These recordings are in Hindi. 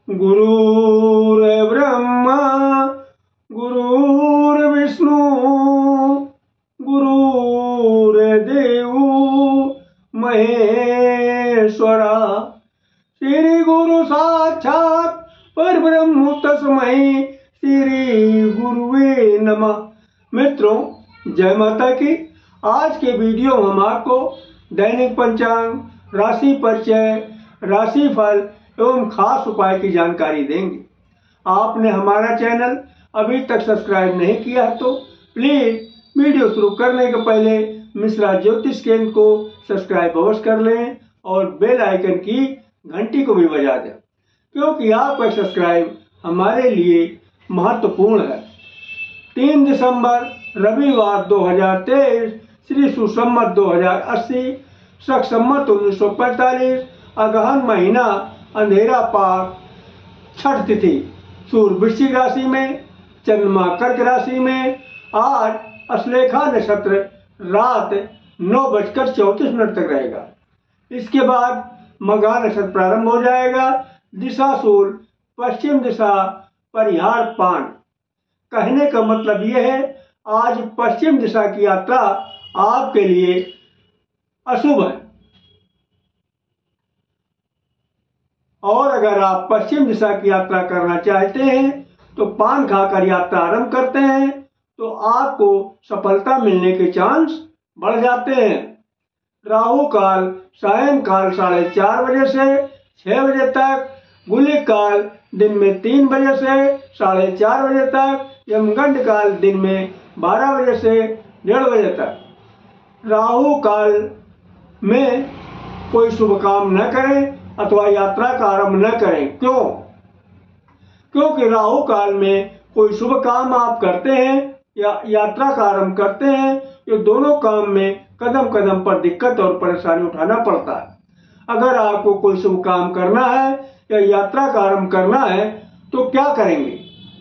गुरुर्ब्रह्मा गुरुर्विष्णु गुरुर्देव महेश्वरा। श्री गुरु साक्षात परब्रह्म तस्मै श्री गुरुवे नमः। मित्रों, जय माता की। आज के वीडियो में हम आपको दैनिक पंचांग, राशि परिचय, राशि फल एवं खास उपाय की जानकारी देंगे। आपने हमारा चैनल अभी तक सब्सक्राइब नहीं किया है तो प्लीज वीडियो शुरू करने के पहले मिश्रा ज्योतिष केंद्र को सब्सक्राइब अवश्य कर लें और बेल आइकन की घंटी को भी बजा दें, क्योंकि आपका सब्सक्राइब हमारे लिए महत्वपूर्ण है। 3 दिसंबर रविवार 2023 श्री सुसंवत 2080 शक संवत 1945 अगहन महीना अंधेरा पार छठ तिथि सूर्य वृश्चिक राशि में, चंद्रमा कर्क राशि में। आज अश्लेषा नक्षत्र रात 9:34 तक रहेगा। इसके बाद मघा नक्षत्र प्रारंभ हो जाएगा। दिशा सूर्य पश्चिम दिशा परिहार पान। कहने का मतलब यह है, आज पश्चिम दिशा की यात्रा आपके लिए अशुभ है, और अगर आप पश्चिम दिशा की यात्रा करना चाहते हैं तो पान खाकर यात्रा आरंभ करते हैं तो आपको सफलता मिलने के चांस बढ़ जाते हैं। राहु काल सायंकाल 4:30 बजे से 6 बजे तक, गुलिक काल दिन में 3 बजे से 4:30 बजे तक, यमगंड काल दिन में 12 बजे से 1:30 बजे तक। राहु काल में कोई शुभ काम न करें अथवा यात्रा का आरंभ न करें। क्यों? क्योंकि राहु काल में कोई शुभ काम आप करते हैं या यात्रा का आरंभ करते हैं, ये दोनों काम में कदम कदम पर दिक्कत और परेशानी उठाना पड़ता है। अगर आपको कोई शुभ काम करना है या यात्रा का आरंभ करना है तो क्या करेंगे?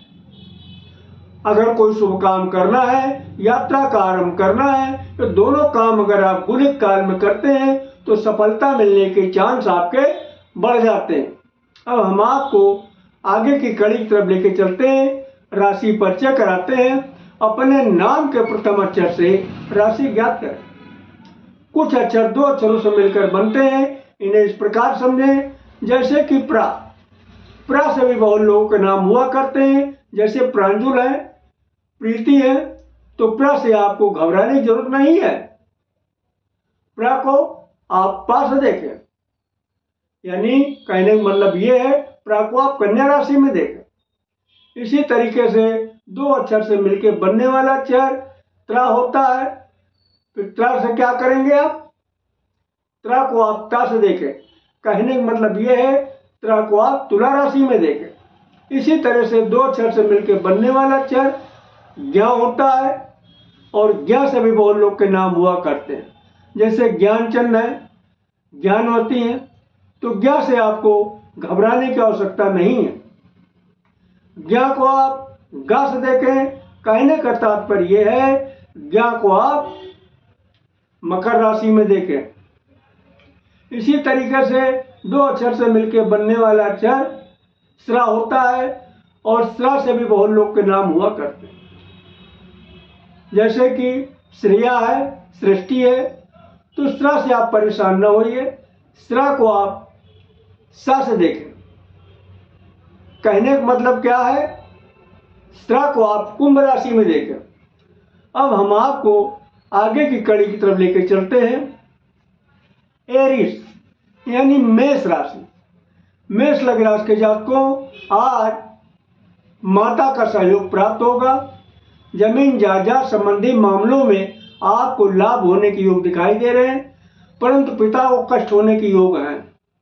अगर कोई शुभ काम करना है, यात्रा का आरंभ करना है, तो दोनों काम अगर आप गुलिक काल में करते हैं तो सफलता मिलने के चांस आपके बढ़ जाते हैं। अब हम आपको आगे की कड़ी की तरफ लेके चलते हैं, राशि परिचय कराते हैं। अपने नाम के प्रथम अक्षर से राशि ज्ञात करें। कुछ अक्षर 2 अक्षरों से मिलकर बनते हैं, इन्हें इस प्रकार समझें जैसे कि प्रा। प्रा से भी बहुत लोगों के नाम हुआ करते हैं, जैसे प्रांजुल है, प्रीति है। तो प्रा से आपको घबराने की जरूरत नहीं है। प्रा को आप पा से देखें, यानी कहने का मतलब यह है, प्रा को आप कन्या राशि में देखें। इसी तरीके से 2 अक्षर से मिलकर बनने वाला अक्षर त्रा होता है। फिर त्रा से क्या करेंगे आप? त्रा को आप ता से देखें। कहने का मतलब यह है, त्रा को आप तुला राशि में देखें। इसी तरह से 2 अक्षर से मिलकर बनने वाला अक्षर ज्ञा होता है, और ज्ञा से भी बहुत लोग के नाम हुआ करते हैं, जैसे ज्ञानचंद है, ज्ञानवती है। तो ज्ञा से आपको घबराने की आवश्यकता नहीं है। ज्ञा को आप गा से देखें। कहने का तात्पर्य यह है, ज्ञा को आप मकर राशि में देखें। इसी तरीके से 2 अक्षर से मिलकर बनने वाला अक्षर श्रा होता है, और श्रा से भी बहुत लोग के नाम हुआ करते हैं, जैसे कि श्रेया है, सृष्टि है। तो श्रा से आप परेशान न होइए। श्रा को आप सा से देखें। कहने का मतलब क्या है? श्रा को आप कुंभ राशि में देखें। अब हम आपको आगे की कड़ी की तरफ लेकर चलते हैं। एरिस यानी मेष राशि। मेष लग्न राशि के जातकों, आज माता का सहयोग प्राप्त होगा। जमीन जायदाद संबंधी मामलों में आपको लाभ होने के योग दिखाई दे रहे हैं, परंतु पिता को कष्ट होने के योग हैं।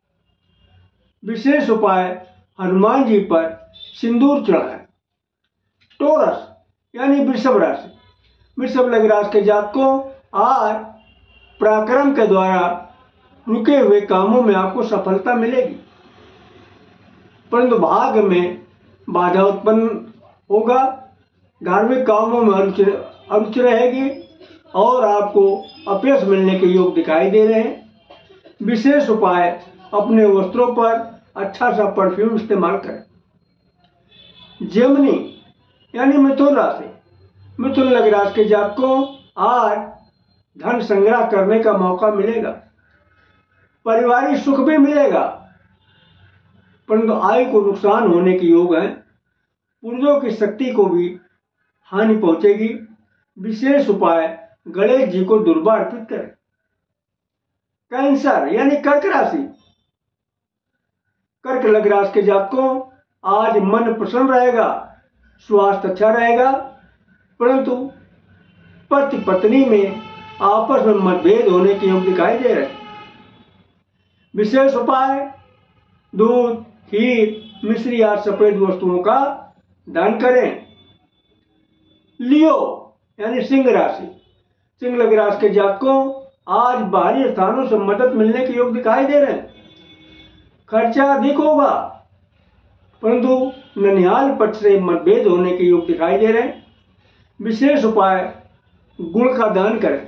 विशेष उपाय, हनुमान जी पर सिंदूर चढ़ाएं। टोरस यानी वृषभ राशि। वृषभ लग्न राशि के जातकों, आज पराक्रम के द्वारा रुके हुए कामों में आपको सफलता मिलेगी, परंतु भाग्य में बाधा उत्पन्न होगा। धार्मिक कामों में अरुचि रहेगी और आपको अपयश मिलने के योग दिखाई दे रहे हैं। विशेष उपाय, अपने वस्त्रों पर अच्छा सा परफ्यूम इस्तेमाल करें। जेमिनी यानी मिथुन राशि, मिथुन लग्न राशि के जातकों आज धन संग्रह करने का मौका मिलेगा, पारिवारिक सुख भी मिलेगा, परंतु आय को नुकसान होने के योग है। पुर्जों की शक्ति को भी हानि पहुंचेगी। विशेष उपाय गणेश जी को दुर्वा अर्पित करें। कैंसर यानी कर्क राशि, कर्क लग्न राशि के जातकों आज मन प्रसन्न रहेगा, स्वास्थ्य अच्छा रहेगा, परंतु पति पत्नी में आपस में मतभेद होने के योग दिखाई दे रहे हैं। विशेष उपाय दूध, खीर, मिश्री या सफेद वस्तुओं का दान करें। लियो यानी सिंह राशि, सिंह लग्न राशि के जातकों आज बाहरी स्थानों से मदद मिलने के योग दिखाई दे रहे हैं। खर्चा अधिक होगा, परंतु ननिहाल पक्ष से मतभेद होने के योग दिखाई दे रहे हैं। विशेष उपाय गुड़ का दान करें।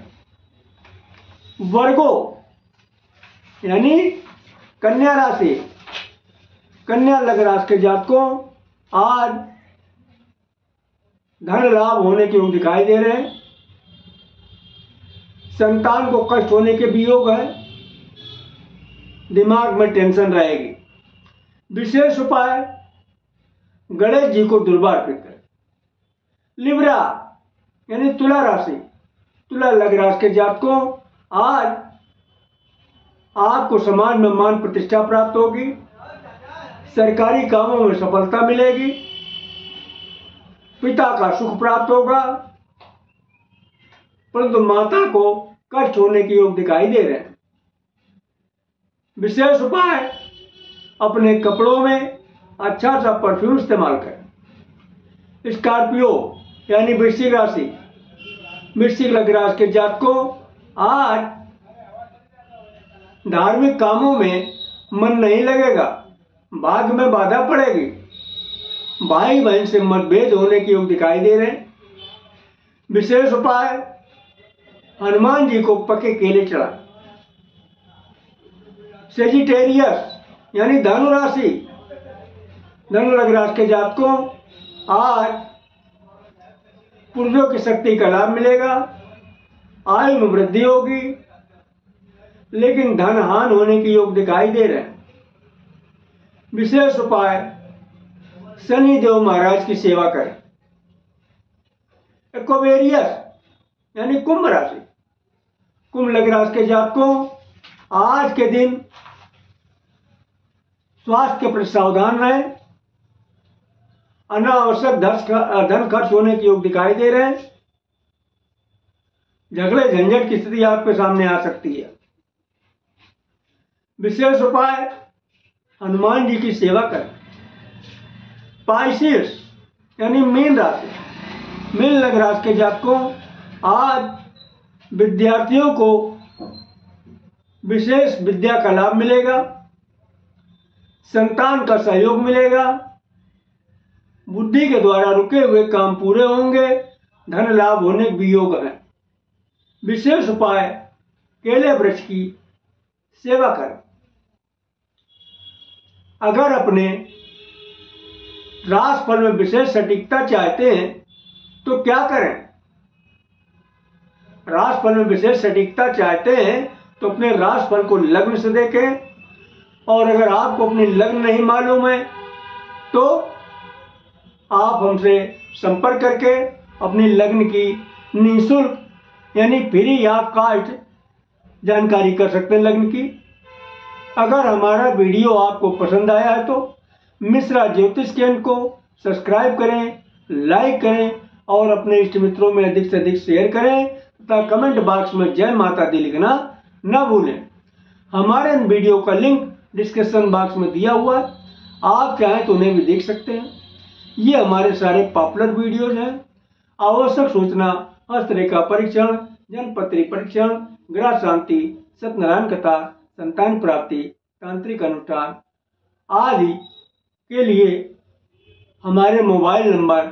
वर्गो यानी कन्या राशि, कन्या लग्न राशि के जातकों आज धन लाभ होने के योग दिखाई दे रहे हैं। संतान को कष्ट होने के भी योग है, दिमाग में टेंशन रहेगी। विशेष उपाय गणेश जी को दुर्वा अर्पित करें। लिब्रा यानी तुला राशि, तुला लग्न राशि के जातकों आज आपको समाज में मान प्रतिष्ठा प्राप्त होगी, सरकारी कामों में सफलता मिलेगी, पिता का सुख प्राप्त होगा, परंतु माता को कष्ट होने के योग दिखाई दे रहे हैं। विशेष उपाय अपने कपड़ों में अच्छा सा परफ्यूम इस्तेमाल करें। स्कॉर्पियो यानी वृश्चिक राशि, वृश्चिक लग्न राशि के जातकों आज धार्मिक कामों में मन नहीं लगेगा, भाग्य में बाधा पड़ेगी, भाई बहन से मतभेद होने के योग दिखाई दे रहे हैं। विशेष उपाय हनुमान जी को पके केले चढ़ाएं। सेजिटेरियस यानी धनु राशि, धनु लग्न राशि के जातकों आज पुर्जों की शक्ति का लाभ मिलेगा, आयु में वृद्धि होगी, लेकिन धन हानि होने के योग दिखाई दे रहे हैं। विशेष उपाय शनि देव महाराज की सेवा करें। एक्वेरियस यानी कुंभ राशि, कुंभ लग्न राशि के जातकों आज के दिन स्वास्थ्य के प्रति सावधान रहें। अनावश्यक धन खर्च होने के योग दिखाई दे रहे हैं। झगड़े झंझट की स्थिति आपके सामने आ सकती है। विशेष उपाय हनुमान जी की सेवा करें। पाइसेस यानी मीन राशि, मीन लग्न राशि के जातकों आज विद्यार्थियों को विशेष विद्या का लाभ मिलेगा, संतान का सहयोग मिलेगा, बुद्धि के द्वारा रुके हुए काम पूरे होंगे, धन लाभ होने के भी योग है। विशेष उपाय केले वृक्ष की सेवा करें। अगर अपने राशिफल में विशेष सटीकता चाहते हैं तो क्या करें? राशिफल में विशेष सटीकता चाहते हैं तो अपने राशिफल को लग्न से देखें, और अगर आपको अपनी लग्न नहीं मालूम है तो आप हमसे संपर्क करके अपनी लग्न की निःशुल्क यानी फ्री ऑफ कॉस्ट जानकारी कर सकते हैं लग्न की। अगर हमारा वीडियो आपको पसंद आया है तो मिश्रा ज्योतिष ज्ञान को सब्सक्राइब करें, लाइक करें और अपने इष्ट मित्रों में अधिक से अधिक शेयर करें तथा कमेंट बॉक्स में जय माता दी लिखना न भूलें। हमारे इन वीडियो का लिंक डिस्क्रिप्शन बॉक्स में दिया हुआ है, आप चाहें तो उन्हें भी देख सकते हैं। ये हमारे सारे पॉपुलर वीडियोज हैं। आवश्यक सूचना, हस्तरेखा परीक्षण, जन्मपत्री परीक्षण, ग्रह शांति, सत्यनारायण कथा, संतान प्राप्ति, तांत्रिक अनुष्ठान आदि के लिए हमारे मोबाइल नंबर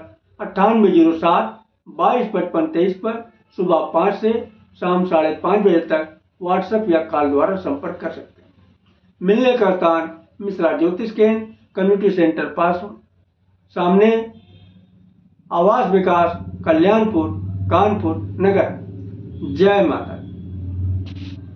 9807-2255-23 पर सुबह 5 से शाम 5:30 बजे तक व्हाट्सएप या कॉल द्वारा संपर्क कर सकते हैं। मिलने का स्थान मिश्रा ज्योतिष केंद्र, कम्युनिटी सेंटर पास सामने, आवास विकास, कल्याणपुर, कानपुर नगर। जय माता।